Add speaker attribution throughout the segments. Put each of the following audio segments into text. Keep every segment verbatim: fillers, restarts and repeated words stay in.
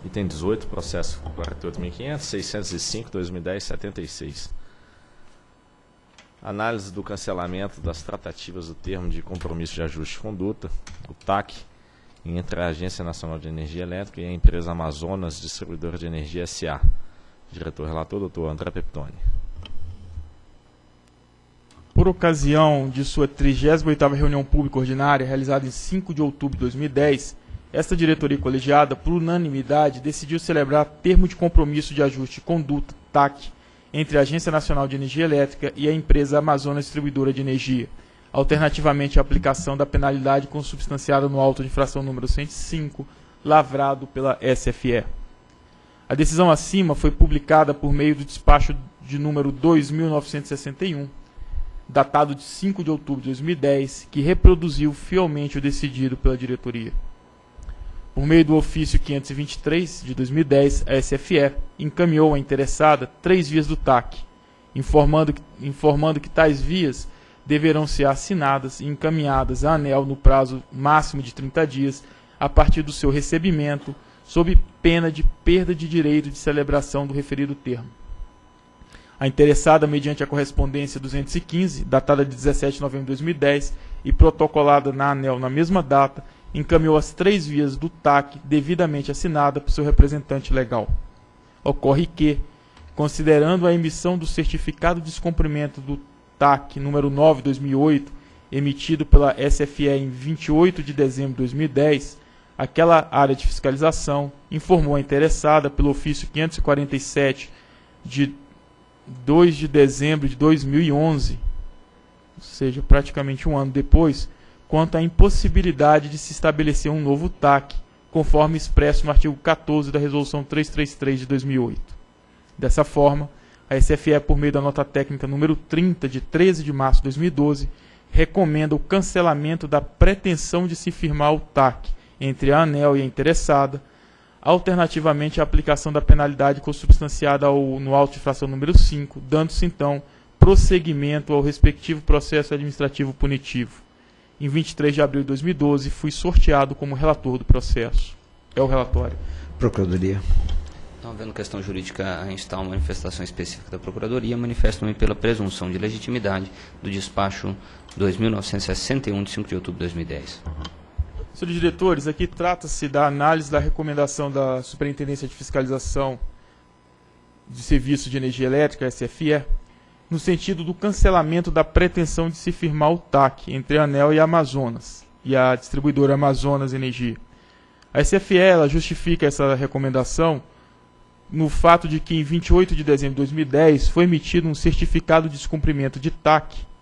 Speaker 1: Item dezoito, processo quarenta e oito mil e quinhentos, seiscentos e cinco, dois mil e dez, setenta e seis. Análise do cancelamento das tratativas do termo de compromisso de ajuste de conduta, o T A C, entre a Agência Nacional de Energia Elétrica e a empresa Amazonas Distribuidora de Energia S A Diretor-relator, doutor André Peptoni.
Speaker 2: Por ocasião de sua trigésima oitava reunião pública ordinária, realizada em cinco de outubro de dois mil e dez, esta diretoria colegiada, por unanimidade, decidiu celebrar termo de compromisso de ajuste de conduta, T A C, entre a Agência Nacional de Energia Elétrica e a empresa Amazonas Distribuidora de Energia, alternativamente à aplicação da penalidade consubstanciada no auto de infração número cento e cinco, lavrado pela S F E. A decisão acima foi publicada por meio do despacho de número dois mil novecentos e sessenta e um, datado de cinco de outubro de dois mil e dez, que reproduziu fielmente o decidido pela diretoria. Por meio do ofício quinhentos e vinte e três, de dois mil e dez, a S F E encaminhou à interessada três vias do T A C, informando que, informando que tais vias deverão ser assinadas e encaminhadas à ANEEL no prazo máximo de trinta dias, a partir do seu recebimento, sob pena de perda de direito de celebração do referido termo. A interessada, mediante a correspondência duzentos e quinze, datada de dezessete de novembro de dois mil e dez e protocolada na ANEEL na mesma data, encaminhou as três vias do T A C devidamente assinada por seu representante legal. Ocorre que, considerando a emissão do certificado de descumprimento do T A C número nove de dois mil e oito, emitido pela S F E em vinte e oito de dezembro de dois mil e dez, aquela área de fiscalização informou a interessada pelo ofício quinhentos e quarenta e sete de dois de dezembro de dois mil e onze, ou seja, praticamente um ano depois, quanto à impossibilidade de se estabelecer um novo T A C, conforme expresso no artigo quatorze da Resolução trezentos e trinta e três de dois mil e oito. Dessa forma, a S F E, por meio da nota técnica número trinta, de treze de março de dois mil e doze, recomenda o cancelamento da pretensão de se firmar o T A C entre a ANEEL e a interessada, alternativamente à aplicação da penalidade consubstanciada ao, no auto de infração número cinco, dando-se então prosseguimento ao respectivo processo administrativo punitivo. Em vinte e três de abril de dois mil e doze, fui sorteado como relator do processo. É o relatório.
Speaker 3: Procuradoria.
Speaker 4: Não havendo questão jurídica a instar uma manifestação específica da Procuradoria, manifesto-me pela presunção de legitimidade do despacho dois mil novecentos e sessenta e um, de cinco de outubro de dois mil e dez.
Speaker 2: Senhores diretores, aqui trata-se da análise da recomendação da Superintendência de Fiscalização de Serviços de Energia Elétrica, S F E, no sentido do cancelamento da pretensão de se firmar o T A C entre a ANEEL e a Amazonas, e a distribuidora Amazonas Energia. A S F E ela justifica essa recomendação no fato de que, em vinte e oito de dezembro de dois mil e dez, foi emitido um certificado de descumprimento de T A C,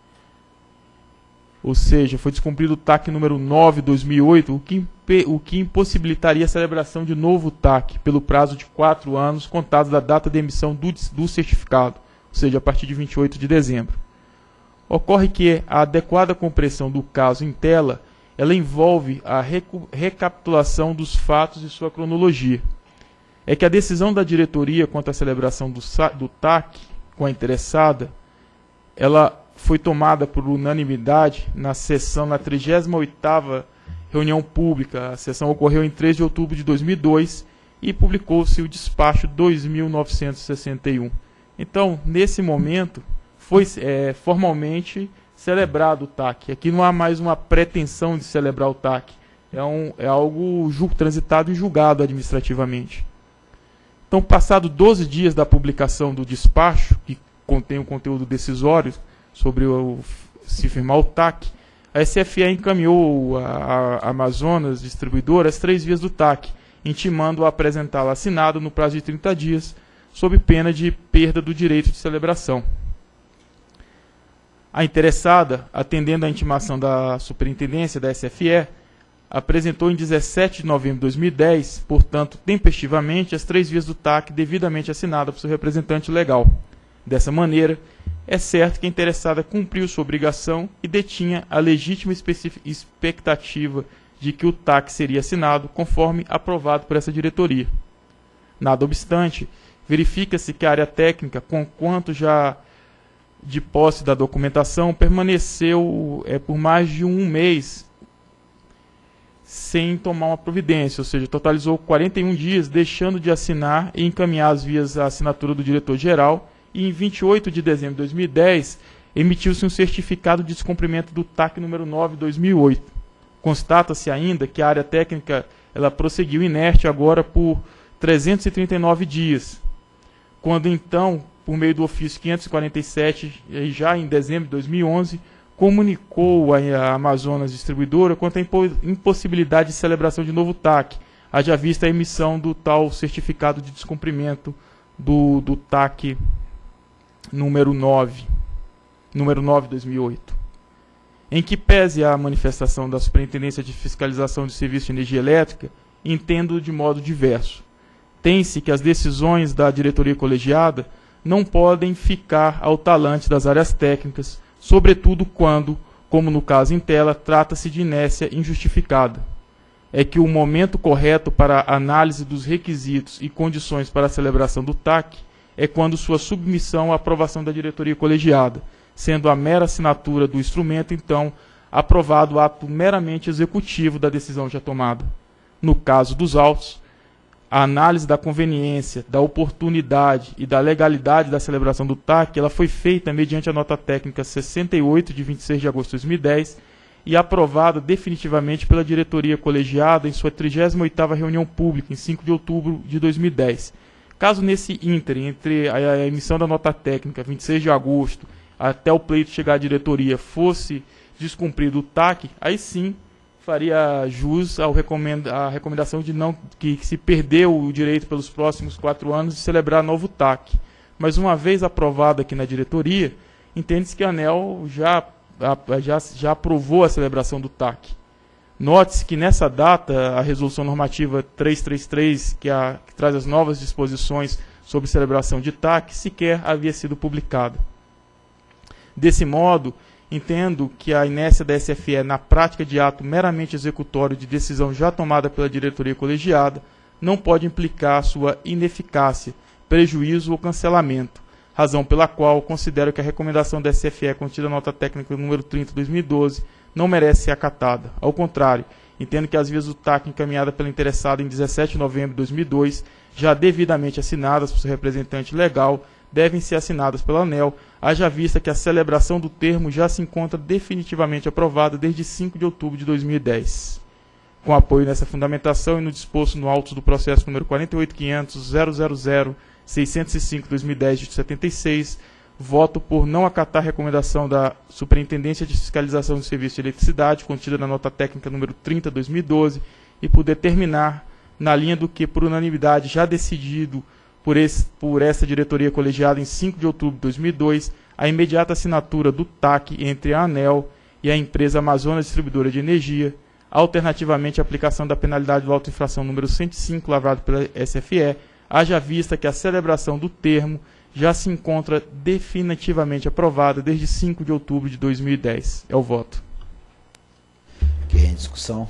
Speaker 2: ou seja, foi descumprido o T A C número nove de dois mil e oito, o que, o que impossibilitaria a celebração de novo T A C pelo prazo de quatro anos, contados da data de emissão do, do certificado, ou seja, a partir de vinte e oito de dezembro. Ocorre que a adequada compreensão do caso em tela, ela envolve a recu- recapitulação dos fatos e sua cronologia. É que a decisão da diretoria quanto à celebração do, do T A C com a interessada, ela foi tomada por unanimidade na sessão, na trigésima oitava reunião pública. A sessão ocorreu em três de outubro de dois mil e dois e publicou-se o despacho dois mil novecentos e sessenta e um. Então, nesse momento, foi é, formalmente celebrado o T A C. Aqui não há mais uma pretensão de celebrar o T A C. É, um, é algo ju- transitado e julgado administrativamente. Então, passado doze dias da publicação do despacho, que contém o conteúdo decisório sobre o, se firmar o T A C, a S F E encaminhou a, a Amazonas Distribuidora as três vias do T A C, intimando a apresentá-la assinado no prazo de trinta dias, sob pena de perda do direito de celebração. A interessada, atendendo à intimação da Superintendência da S F E, apresentou em dezessete de novembro de dois mil e dez, portanto, tempestivamente, as três vias do T A C devidamente assinadas por seu representante legal. Dessa maneira, é certo que a interessada cumpriu sua obrigação e detinha a legítima expectativa de que o T A C seria assinado conforme aprovado por essa diretoria. Nada obstante, verifica-se que a área técnica, conquanto já de posse da documentação, permaneceu é, por mais de um mês sem tomar uma providência, ou seja, totalizou quarenta e um dias, deixando de assinar e encaminhar as vias à assinatura do diretor-geral, e em vinte e oito de dezembro de dois mil e dez, emitiu-se um certificado de descumprimento do T A C número nove de dois mil e oito. Constata-se ainda que a área técnica ela prosseguiu inerte agora por trezentos e trinta e nove dias, quando então, por meio do ofício quinhentos e quarenta e sete, já em dezembro de dois mil e onze, comunicou à Amazonas Distribuidora quanto à impossibilidade de celebração de novo T A C, haja vista a emissão do tal certificado de descumprimento do, do T A C número nove, número nove de dois mil e oito. Em que pese a manifestação da Superintendência de Fiscalização de Serviços de Energia Elétrica, entendo de modo diverso. Tem-se que as decisões da diretoria colegiada não podem ficar ao talante das áreas técnicas, sobretudo quando, como no caso em tela, trata-se de inércia injustificada. É que o momento correto para a análise dos requisitos e condições para a celebração do T A C é quando sua submissão à aprovação da diretoria colegiada, sendo a mera assinatura do instrumento, então, aprovado o ato meramente executivo da decisão já tomada. No caso dos autos, a análise da conveniência, da oportunidade e da legalidade da celebração do T A C ela foi feita mediante a nota técnica sessenta e oito, de vinte e seis de agosto de dois mil e dez, e aprovada definitivamente pela diretoria colegiada em sua trigésima oitava reunião pública, em cinco de outubro de dois mil e dez. Caso nesse ínterim, entre a emissão da nota técnica, vinte e seis de agosto, até o pleito chegar à diretoria, fosse descumprido o T A C, aí sim faria jus ao recomenda, à recomendação de não, que, que se perdeu o direito pelos próximos quatro anos de celebrar novo T A C. Mas uma vez aprovado aqui na diretoria, entende-se que a ANEEL já, já, já aprovou a celebração do T A C. Note-se que nessa data, a resolução normativa trezentos e trinta e três, que, a, que traz as novas disposições sobre celebração de T A C, sequer havia sido publicada. Desse modo, entendo que a inércia da S F E na prática de ato meramente executório de decisão já tomada pela diretoria colegiada não pode implicar sua ineficácia, prejuízo ou cancelamento, razão pela qual considero que a recomendação da S F E contida na nota técnica número trinta de dois mil e doze não merece ser acatada. Ao contrário, entendo que as vias do T A C encaminhada pela interessada em dezessete de novembro de dois mil e dois, já devidamente assinadas por seu representante legal, devem ser assinadas pela ANEEL, haja vista que a celebração do termo já se encontra definitivamente aprovada desde cinco de outubro de dois mil e dez. Com apoio nessa fundamentação e no disposto no auto do processo número quarenta e oito ponto quinhentos ponto zero zero zero ponto seiscentos e cinco ponto dois mil e dez de setenta e seis, voto por não acatar a recomendação da Superintendência de Fiscalização do Serviço de Eletricidade, contida na nota técnica número trinta de dois mil e doze, e por determinar, na linha do que por unanimidade já decidido Por, esse, por essa diretoria colegiada em cinco de outubro de dois mil e dois, a imediata assinatura do T A C entre a ANEEL e a empresa Amazonas Distribuidora de Energia, alternativamente a aplicação da penalidade do auto-infração número cento e cinco, lavrado pela S F E, haja vista que a celebração do termo já se encontra definitivamente aprovada desde cinco de outubro de dois mil e dez. É o voto.
Speaker 3: Aqui em discussão.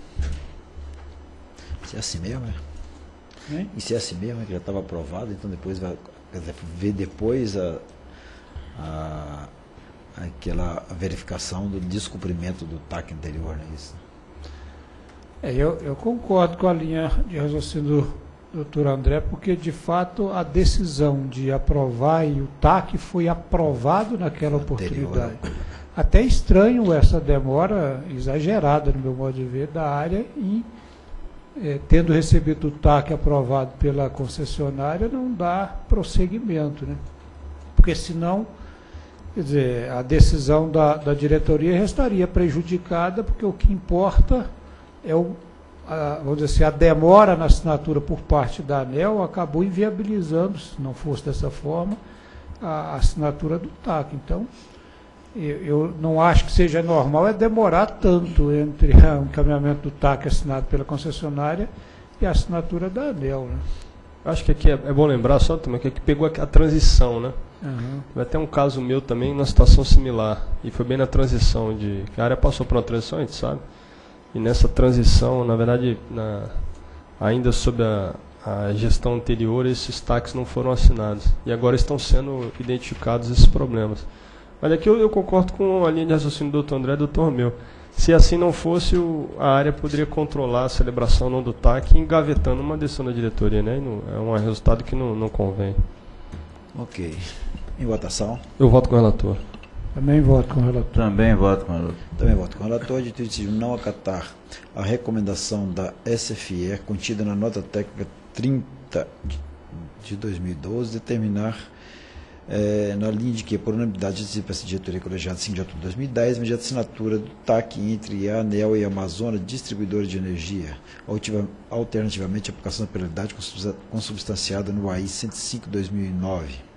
Speaker 3: Se é assim mesmo, é? E se é assim mesmo, que já estava aprovado, então depois vai quer dizer, ver depois a, a, aquela verificação do descumprimento do T A C anterior, não é isso?
Speaker 5: É, eu, eu concordo com a linha de raciocínio do doutor André, porque de fato a decisão de aprovar e o T A C foi aprovado naquela anterior. Oportunidade. Até estranho essa demora exagerada, no meu modo de ver, da área em É, tendo recebido o T A C aprovado pela concessionária, não dá prosseguimento, né? Porque senão, quer dizer, a decisão da, da diretoria restaria prejudicada, porque o que importa é o, a, vamos dizer assim, a demora na assinatura por parte da ANEEL acabou inviabilizando, se não fosse dessa forma, a, a assinatura do T A C. Então, Eu, eu não acho que seja normal é demorar tanto entre o encaminhamento do T A C assinado pela concessionária e a assinatura da ANEEL, né?
Speaker 6: Acho que aqui é, é bom lembrar só também que aqui pegou a, a transição, né?
Speaker 5: Uhum.
Speaker 6: Vai ter um caso meu também, numa situação similar, e foi bem na transição, de que a área passou por uma transição, a gente sabe, e nessa transição, na verdade, na, ainda sob a, a gestão anterior, esses T A Cs não foram assinados, e agora estão sendo identificados esses problemas. Mas aqui eu, eu concordo com a linha de raciocínio do doutor André e do doutor Romeu. Se assim não fosse, o, a área poderia controlar a celebração não do T A C, engavetando uma decisão da diretoria, né? E não, é um resultado que não, não convém.
Speaker 3: Ok. Em votação?
Speaker 6: Eu voto com o relator.
Speaker 5: Também voto com o relator.
Speaker 7: Também voto com o relator.
Speaker 3: Também voto com o relator. De decidir não acatar a recomendação da S F E contida na nota técnica trinta de dois mil e doze, determinar É, na linha de que, por unanimidade, participa essa diretoria colegiada cinco de outubro de dois mil e dez, mediante assinatura do T A C entre a ANEEL e a Amazonas Distribuidora de Energia, alternativamente a aplicação da penalidade consubstanciada no A I cento e cinco de dois mil e nove.